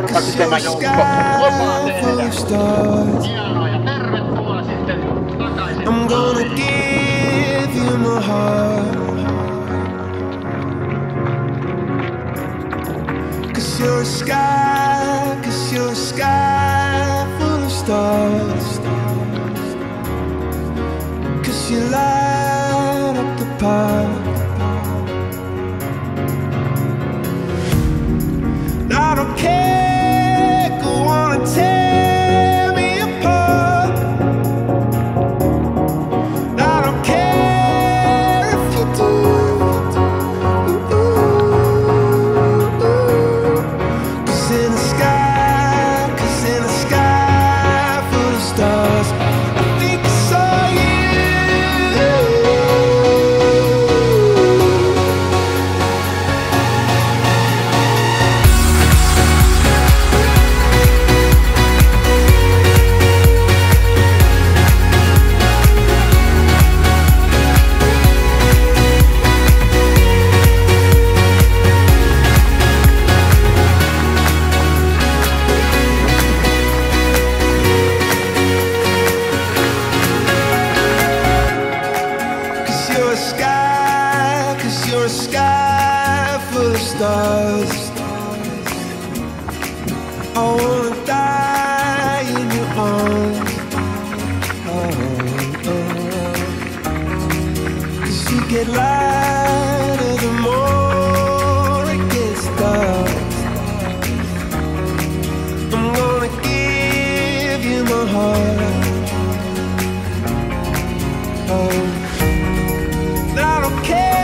Toivottavasti tämä joukko lupaa tehdä hienoa ja tervetuloa sitten takaisin. I'm gonna give you my heart, 'cause you're a sky full of stars, 'cause you light up the path. I don't care, go on and tear me apart. I don't care if you do. 'Cause in the sky full of stars, I think I saw you. You're a sky full of stars. I wanna die in your arms. Cause you get lighter the more it gets dark. I'm gonna give you my heart. I don't care.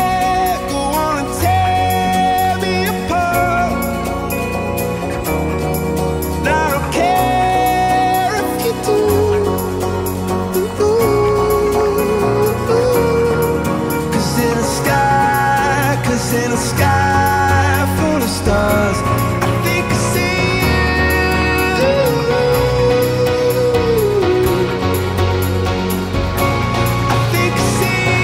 In a sky full of stars, I think I see you. I think I see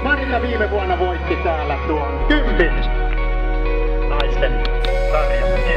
viime vuonna voitti täällä tuon 10 naisten sarjan.